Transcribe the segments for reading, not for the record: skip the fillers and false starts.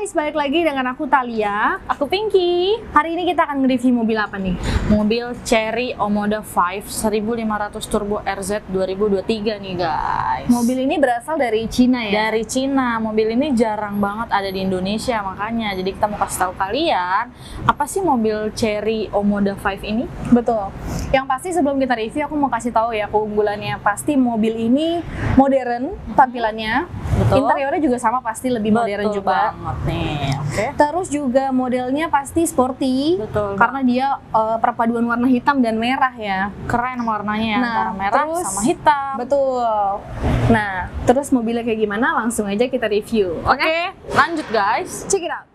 guys, balik lagi dengan aku Thalia. Aku Pinky. Hari ini kita akan nge-review mobil apa nih? Mobil Chery Omoda 5 1500 Turbo RZ 2023 nih guys. Mobil ini berasal dari Cina ya? Dari Cina. Mobil ini jarang banget ada di Indonesia makanya. Jadi kita mau kasih tahu kalian apa sih mobil Chery Omoda 5 ini? Betul. Yang pasti sebelum kita review aku mau kasih tahu ya keunggulannya. Pasti mobil ini modern tampilannya. Betul. Interiornya juga sama, pasti lebih modern Betul juga. banget nih. Oke. Terus juga modelnya pasti sporty. Betul. Karena dia perpaduan warna hitam dan merah ya. Keren warnanya Nah, antara merah terus- sama hitam. Betul. Nah, terus mobilnya kayak gimana? Langsung aja kita review. Oke, lanjut guys. Check it out.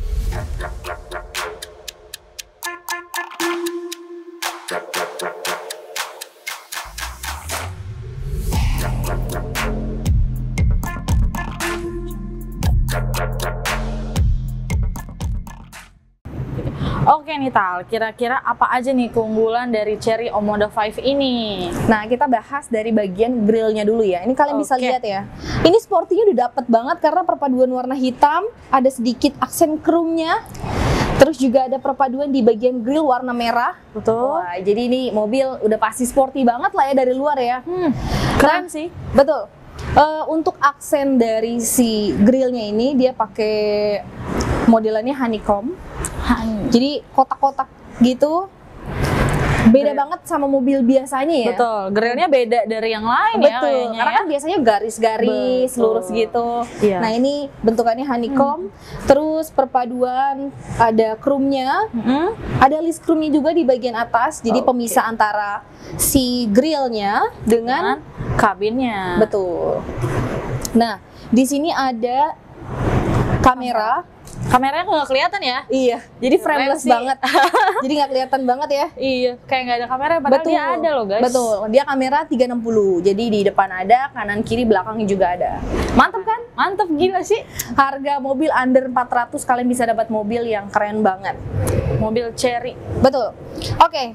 Oke nih Tal, kira-kira apa aja nih keunggulan dari Chery Omoda 5 ini? Nah, kita bahas dari bagian grillnya dulu ya. Ini kalian bisa Oke. lihat ya. Ini sportinya udah dapet banget karena perpaduan warna hitam, ada sedikit aksen chrome-nya. Terus juga ada perpaduan di bagian grill warna merah. Betul. Wah, jadi ini mobil udah pasti sporty banget lah ya dari luar ya. Keren Nah, sih. Betul. Untuk aksen dari si grillnya ini dia pakai modelannya honeycomb. Jadi kotak-kotak gitu. Beda Grill. banget sama mobil biasanya ya. Betul, grillnya beda dari yang lain ya Betul, kayaknya karena ya. kan biasanya garis-garis Betul. lurus gitu. Iya. Nah ini bentukannya honeycomb, terus perpaduan ada chrome-nya, ada list chrome-nya juga di bagian atas, jadi Oke. pemisah antara si grillnya dengan kabinnya. betul. Nah di sini ada kamera. Kameranya nggak kelihatan ya? Iya, jadi Keren frameless sih. banget. Jadi nggak kelihatan banget ya. Iya, kayak nggak ada kamera padahal dia ada loh guys. Betul, dia kamera 360. Jadi di depan ada, kanan kiri belakang juga ada. Mantap kan? Mantep gila sih. Harga mobil under 400 kalian bisa dapat mobil yang keren banget. Mobil Chery. Betul. Oke,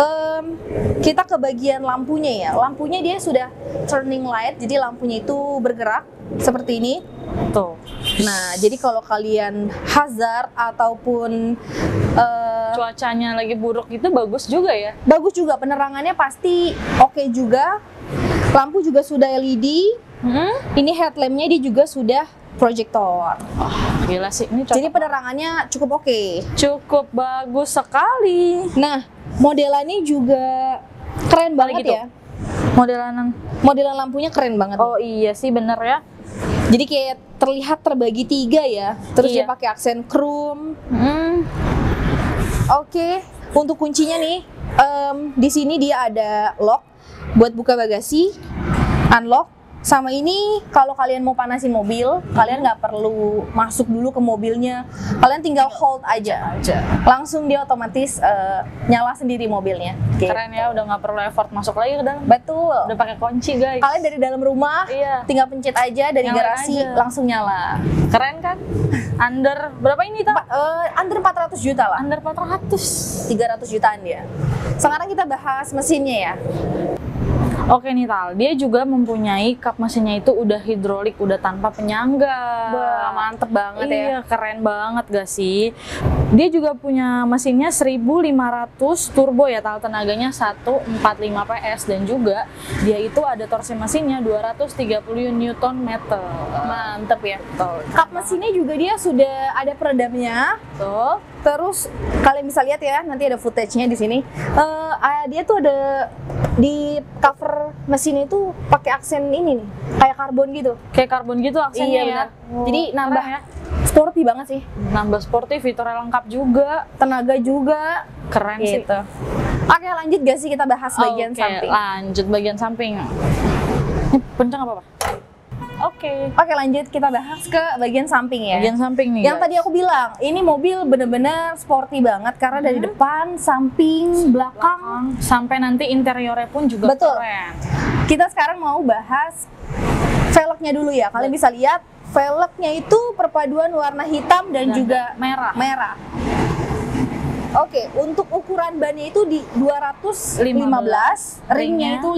kita ke bagian lampunya ya. Lampunya dia sudah turning light, jadi lampunya itu bergerak seperti ini. Tuh. Nah, jadi kalau kalian hazard ataupun Cuacanya lagi buruk itu bagus juga ya. bagus juga, penerangannya pasti oke juga. Lampu juga sudah LED. Ini headlampnya dia juga sudah proyektor. Gila sih, ini cocok. Jadi penerangannya cukup oke. Cukup bagus sekali. Nah, modelannya juga keren banget gitu? ya. Modelanan. Modelan lampunya keren banget. Oh iya sih bener ya. Jadi kayak terlihat terbagi 3 ya. Terus dia Iya. pakai aksen chrome. Oke, untuk kuncinya nih, di sini dia ada lock buat buka bagasi, unlock. Sama ini kalau kalian mau panasin mobil, kalian nggak perlu masuk dulu ke mobilnya, kalian tinggal hold aja, langsung dia otomatis nyala sendiri mobilnya. Gitu. Keren ya, udah nggak perlu effort masuk lagi ke dalam. Betul. Udah pakai kunci guys. Kalian dari dalam rumah, Iya. tinggal pencet aja dari Nyalain garasi aja. langsung nyala. Keren kan? Under berapa ini tuh? Under 400 juta lah. Under 400. 300 jutaan dia. Sekarang kita bahas mesinnya ya. Oke nih Tal, dia juga mempunyai kap mesinnya itu udah hidrolik, udah tanpa penyangga. Wah, mantep banget ya. Iya, keren banget gak sih? Dia juga punya mesinnya 1500 turbo ya Tal, tenaganya 145 PS dan juga dia itu ada torsi mesinnya 230 Nm. Mantep ya. Tuh. Kap mesinnya juga dia sudah ada peredamnya. Tuh. Terus kalian bisa lihat ya, nanti ada footage-nya di sini. Dia tuh ada di cover mesin itu pakai aksen ini nih, kayak karbon gitu. Kayak karbon gitu aksennya Iya, ya. benar. Oh, Jadi nambah keren ya. sporty banget sih. Nambah sporty, fiturnya lengkap juga. Tenaga juga. Keren sih. Gitu. Oke, lanjut gak sih kita bahas bagian Oke, samping? lanjut bagian samping. Ini pencang apa, Pak? Oke. Oke, lanjut kita bahas ke bagian samping ya. Bagian samping nih. Yang tadi aku bilang, ini mobil bener-bener sporty banget karena dari depan, samping, belakang. Sampai nanti interiornya pun juga Betul. keren. Kita sekarang mau bahas velgnya dulu ya. Kalian bisa lihat velgnya itu perpaduan warna hitam dan juga merah. Oke, untuk ukuran bannya itu di 215, ringnya itu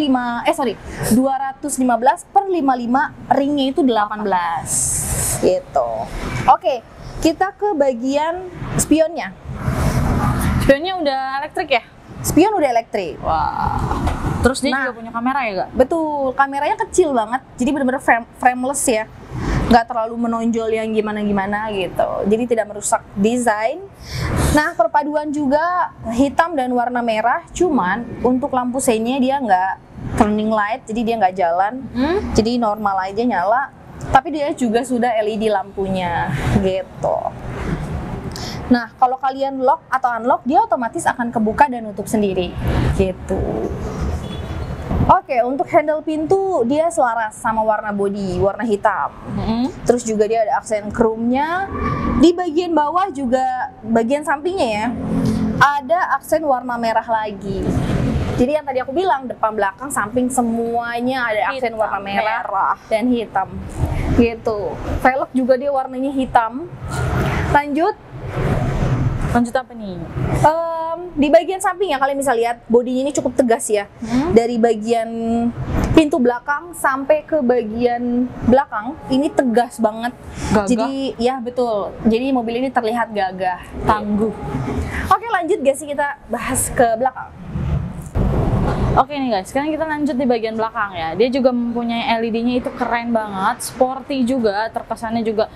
215 per 55, ringnya itu 18 gitu. Oke, kita ke bagian spionnya. Spionnya udah elektrik ya? Spion udah elektrik. Wah. Terus dia Nah. juga punya kamera ya, Kak? Betul, kameranya kecil banget, jadi benar-benar frameless ya, nggak terlalu menonjol yang gimana-gimana gitu, jadi tidak merusak desain. Nah, perpaduan juga hitam dan warna merah, cuman untuk lampu seinnya dia nggak turning light, jadi dia nggak jalan, jadi normal aja nyala, tapi dia juga sudah LED lampunya gitu. Nah, kalau kalian lock atau unlock, dia otomatis akan kebuka dan nutup sendiri gitu. Oke, untuk handle pintu dia selaras sama warna body, warna hitam. Terus juga dia ada aksen chrome-nya. Di bagian bawah juga, bagian sampingnya ya, ada aksen warna merah lagi. Jadi yang tadi aku bilang, depan, belakang, samping semuanya ada aksen Hitam, warna merah dan hitam. Gitu. Velg juga dia warnanya hitam. Lanjut apa nih? di bagian samping ya, kalian bisa lihat bodinya ini cukup tegas ya. Dari bagian pintu belakang sampai ke bagian belakang ini tegas banget. Gagah. Jadi ya betul. Jadi mobil ini terlihat gagah, tangguh. Oke, lanjut guys, kita bahas ke belakang. Oke nih guys, sekarang kita lanjut di bagian belakang ya. Dia juga mempunyai LED-nya itu keren banget, sporty juga, terkesannya juga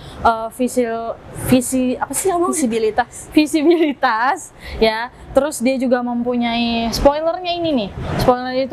visibilitas ya. Terus dia juga mempunyai spoilernya ini nih. Spoiler itu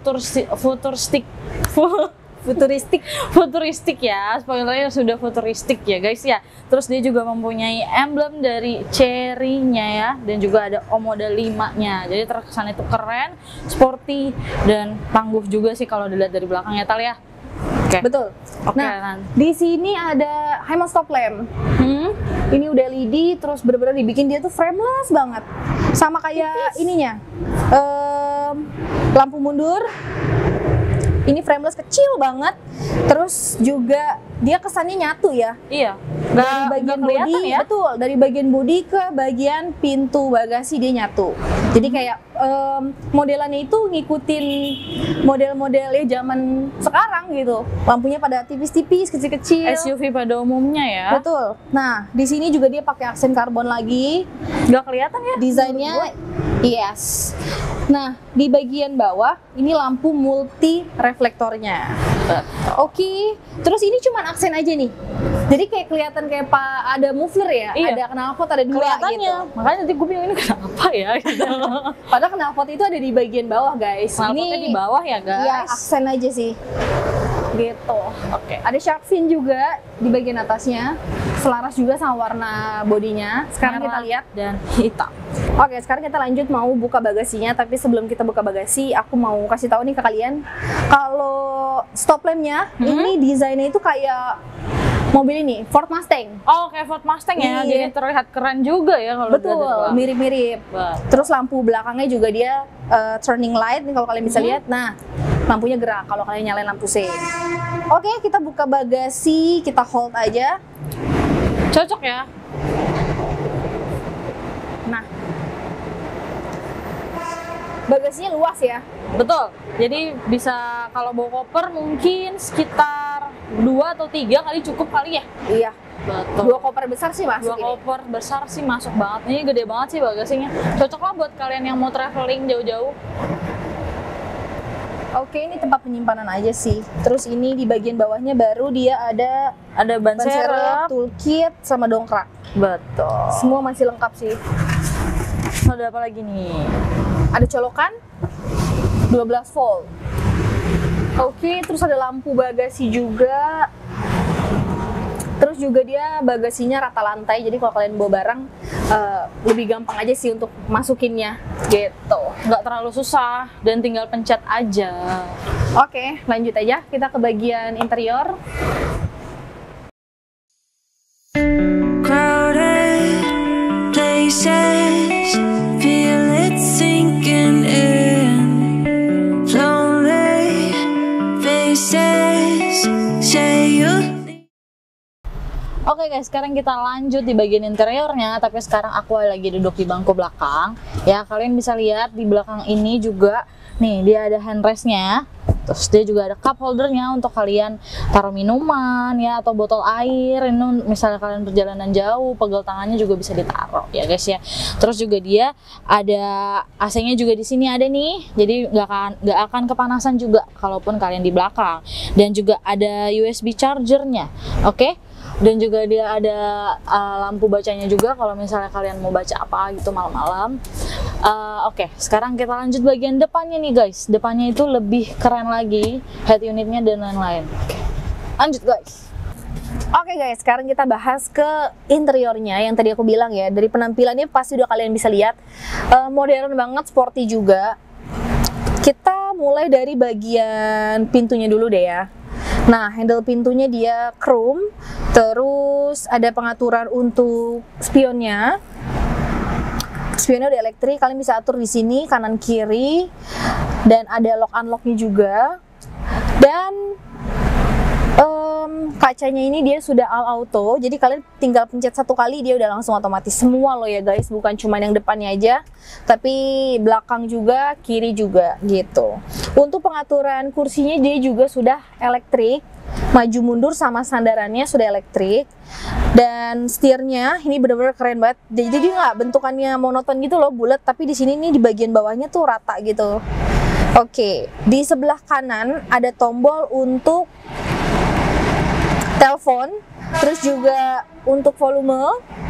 futuristik ya, spoilernya sudah futuristik ya guys ya. Terus dia juga mempunyai emblem dari Chery-nya ya, dan juga ada Omoda 5-nya. Jadi terkesan itu keren, sporty, dan tangguh juga sih kalau dilihat dari belakang ya, Tal ya. Oke. Betul. Oke, Nah, di sini ada High stop lamp. Ini udah LED, terus bener-bener dibikin dia tuh frameless banget. Sama kayak ininya, lampu mundur. Ini frameless kecil banget, terus juga dia kesannya nyatu ya. Iya. Dari bagian bodi, ya. betul, dari bagian bodi ke bagian pintu bagasi dia nyatu. Jadi kayak modelannya itu ngikutin model-model ya zaman sekarang gitu. Lampunya pada tipis-tipis, kecil-kecil. SUV pada umumnya ya. Betul. Nah, di sini juga dia pakai aksen karbon lagi. Nggak kelihatan ya? Desainnya yes. Nah, di bagian bawah ini lampu multi reflektornya. Oke. Terus ini cuman aksen aja nih. Jadi kayak kelihatan kayak ada muffler ya, Iya. ada knalpot, ada dua Kelihatannya. gitu. Makanya nanti gue bilang ini kenapa ya gitu. Padahal knalpot itu ada di bagian bawah, guys. Knalpotnya di bawah ya guys. Iya, aksen aja sih. Gitu. Oke. Ada shark fin juga di bagian atasnya. Selaras juga sama warna bodinya. Sekarang kita Merah lihat. dan hitam. Oke, sekarang kita lanjut mau buka bagasinya, tapi sebelum kita buka bagasi, aku mau kasih tahu nih ke kalian, kalau stop lampnya ini desainnya itu kayak mobil ini, Ford Mustang. Oh, kayak Ford Mustang ya. Iya. Jadi terlihat keren juga ya kalau Betul, dilihat dari belakang. mirip-mirip. Betul. Terus lampu belakangnya juga dia turning light nih kalau kalian bisa lihat. Nah, lampunya gerak kalau kalian nyalain lampu sein. Oke, kita buka bagasi, kita hold aja. Cocok ya. Nah, bagasinya luas ya. Betul. Jadi bisa kalau bawa koper mungkin sekitar 2 atau 3 kali cukup kali ya. Iya. Betul. 2 koper besar sih masuk 2 ini. koper besar sih masuk banget. Ini gede banget sih bagasinya. Cocok lah buat kalian yang mau traveling jauh-jauh. Oke, ini tempat penyimpanan aja sih. Terus ini di bagian bawahnya baru dia ada Ada ban ban serep, serep. toolkit, sama dongkrak. Betul. Semua masih lengkap sih. Ada apa lagi nih? Ada colokan 12 volt. Oke, terus ada lampu bagasi juga. Terus juga dia bagasinya rata lantai, jadi kalau kalian bawa barang lebih gampang aja sih untuk masukinnya gitu. Nggak terlalu susah dan tinggal pencet aja. Oke, lanjut aja kita ke bagian interior. Crowded places, feel it sinking in. Lonely faces, say you. Oke guys, sekarang kita lanjut di bagian interiornya, tapi sekarang aku lagi duduk di bangku belakang. Ya, kalian bisa lihat di belakang ini juga, nih dia ada handrestnya. Terus dia juga ada cup holdernya untuk kalian taruh minuman ya atau botol air. Ini misalnya kalian perjalanan jauh, pegel tangannya juga bisa ditaruh ya guys ya. Terus juga dia ada AC-nya juga di sini ada nih. Jadi nggak akan kepanasan juga kalaupun kalian di belakang. Dan juga ada USB chargernya. Oke. Dan juga dia ada lampu bacanya juga kalau misalnya kalian mau baca apa gitu malam-malam. Oke, sekarang kita lanjut bagian depannya nih guys. Depannya itu lebih keren lagi, head unitnya dan lain-lain. Lanjut guys. Oke guys, sekarang kita bahas ke interiornya. Yang tadi aku bilang ya, dari penampilannya pasti udah kalian bisa lihat, modern banget, sporty juga. Kita mulai dari bagian pintunya dulu deh ya. Nah, handle pintunya dia chrome, terus ada pengaturan untuk spionnya. Spionnya udah elektrik, kalian bisa atur di sini kanan kiri, dan ada lock unlocknya juga. Dan kacanya ini dia sudah all auto, jadi kalian tinggal pencet satu kali dia udah langsung otomatis semua loh ya guys, bukan cuma yang depannya aja, tapi belakang juga, kiri juga gitu. Untuk pengaturan kursinya dia juga sudah elektrik, maju mundur sama sandarannya sudah elektrik, dan setirnya ini benar-benar keren banget. Jadi nggak bentukannya monoton gitu loh, bulat, tapi di sini nih di bagian bawahnya tuh rata gitu. Oke, di sebelah kanan ada tombol untuk telepon, terus juga untuk volume.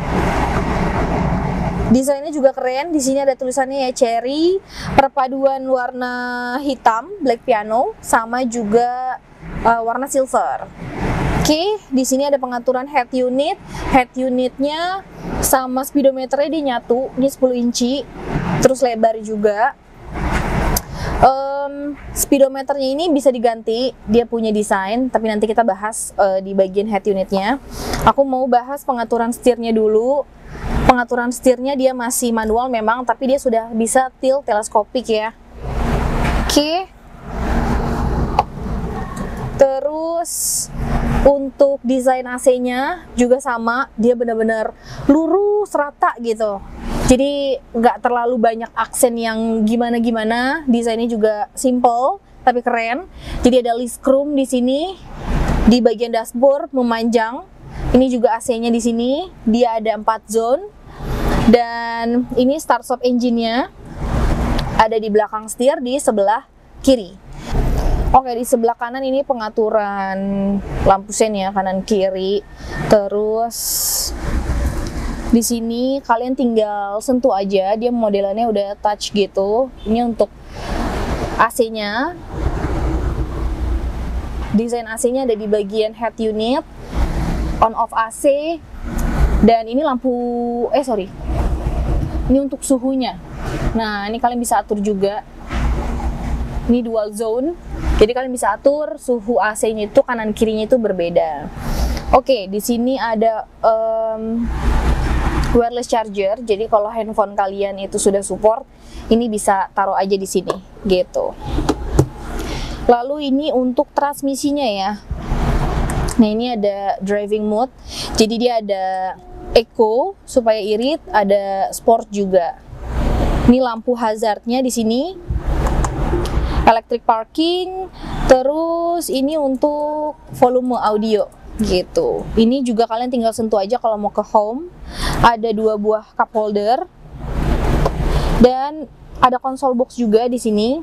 Desainnya juga keren. Di sini ada tulisannya ya cherry, perpaduan warna hitam black piano sama juga warna silver. Oke, di sini ada pengaturan head unit. Head unitnya sama speedometernya dia nyatu. Ini 10 inci, terus lebar juga. Speedometernya ini bisa diganti, dia punya desain, tapi nanti kita bahas di bagian head unitnya. Aku mau bahas pengaturan setirnya dulu. Pengaturan setirnya dia masih manual memang, tapi dia sudah bisa tilt teleskopik ya. Oke. Terus untuk desain AC-nya juga sama, dia benar-benar lurus rata gitu. Jadi nggak terlalu banyak aksen yang gimana-gimana. Desainnya juga simple tapi keren. Jadi ada list chrome di sini, di bagian dashboard memanjang. Ini juga AC-nya di sini. Dia ada 4 zone. Dan ini start stop engine-nya ada di belakang setir di sebelah kiri. Oke, di sebelah kanan ini pengaturan lampu sen ya, kanan kiri. Terus di sini kalian tinggal sentuh aja, dia modelannya udah touch gitu. Ini untuk AC-nya. Desain AC-nya ada di bagian head unit, on off AC, dan ini lampu ini untuk suhunya. Nah, ini kalian bisa atur juga. Ini dual zone. Jadi kalian bisa atur suhu AC-nya itu kanan kirinya itu berbeda. Oke, di sini ada wireless charger, jadi kalau handphone kalian itu sudah support, ini bisa taruh aja di sini, gitu. Lalu ini untuk transmisinya ya. Nah, ini ada driving mode, jadi dia ada eco supaya irit, ada sport juga. Ini lampu hazardnya di sini, electric parking, terus ini untuk volume audio. Gitu. Ini juga kalian tinggal sentuh aja kalau mau ke home. Ada 2 buah cup holder. Dan ada konsol box juga di sini.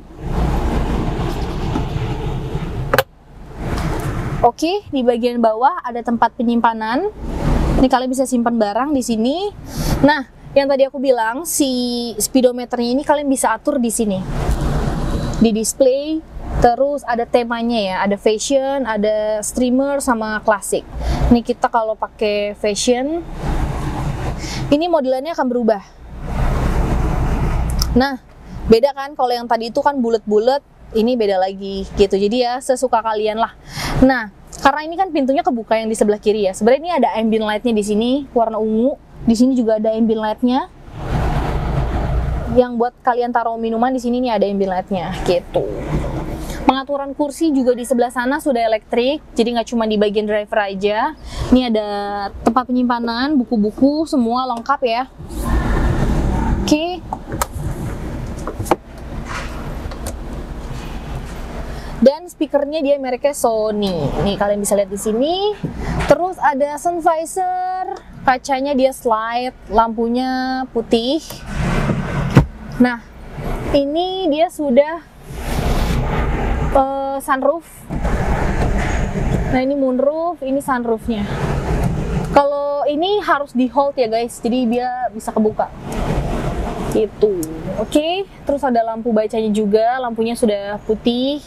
Oke, di bagian bawah ada tempat penyimpanan. Ini kalian bisa simpan barang di sini. Nah, yang tadi aku bilang si speedometernya ini kalian bisa atur di sini. Di display. Terus ada temanya ya, ada fashion, ada streamer, sama klasik. Ini kita kalau pakai fashion, ini modelannya akan berubah. Nah, beda kan kalau yang tadi itu kan bulat-bulat, ini beda lagi gitu. Jadi ya sesuka kalian lah. Nah, karena ini kan pintunya kebuka yang di sebelah kiri ya. Sebenarnya ini ada ambient light-nya di sini, warna ungu. Di sini juga ada ambient light-nya. Yang buat kalian taruh minuman di sini nih ada ambient light-nya gitu. Pengaturan kursi juga di sebelah sana sudah elektrik, jadi nggak cuma di bagian driver aja. Ini ada tempat penyimpanan, buku-buku, semua lengkap ya. Oke. Dan speakernya dia mereknya Sony. Nih kalian bisa lihat di sini. Terus ada sun visor, kacanya dia slide, lampunya putih. Nah, ini dia sudah sunroof. Nah, ini moonroof, ini sunroofnya. Kalau ini harus di hold ya guys, jadi dia bisa kebuka. Gitu. Oke, terus ada lampu bacanya juga, lampunya sudah putih.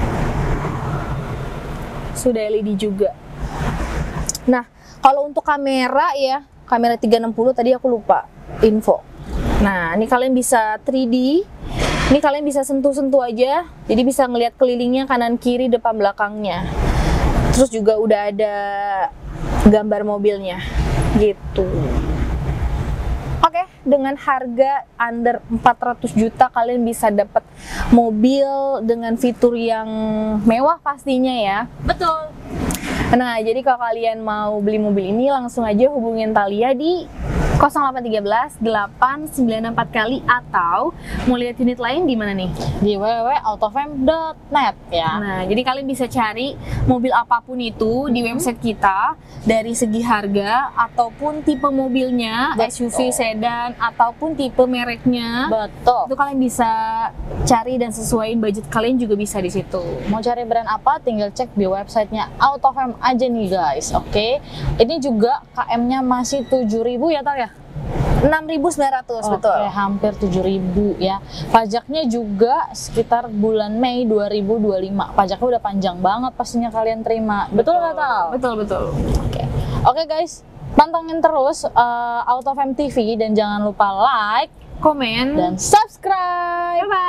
Sudah LED juga. Nah, kalau untuk kamera ya, kamera 360 tadi aku lupa info. Nah, ini kalian bisa 3D. Ini kalian bisa sentuh-sentuh aja, jadi bisa ngelihat kelilingnya kanan kiri depan belakangnya. Terus juga udah ada gambar mobilnya, gitu. Oke, dengan harga under 400 juta kalian bisa dapat mobil dengan fitur yang mewah pastinya ya. Betul. Nah, jadi kalau kalian mau beli mobil ini langsung aja hubungin Thalia di 0813 8964 kali, atau mau lihat unit lain di mana nih? Di www.autofam.net ya. Nah, jadi kalian bisa cari mobil apapun itu di website kita dari segi harga ataupun tipe mobilnya, Betul. SUV, sedan ataupun tipe mereknya. Betul. Itu kalian bisa cari dan sesuaiin budget kalian juga bisa di situ. Mau cari brand apa tinggal cek di websitenya Autofam aja nih guys. Oke. Ini juga KM-nya masih 7.000 ya Tal ya? 6.900 betul. Oke, hampir 7.000 ya. Pajaknya juga sekitar bulan Mei 2025. Pajaknya udah panjang banget pastinya kalian terima. Betul nggak Tal? Betul. Oke guys, pantengin terus Autofam TV dan jangan lupa like, Komen dan subscribe. Bye-bye.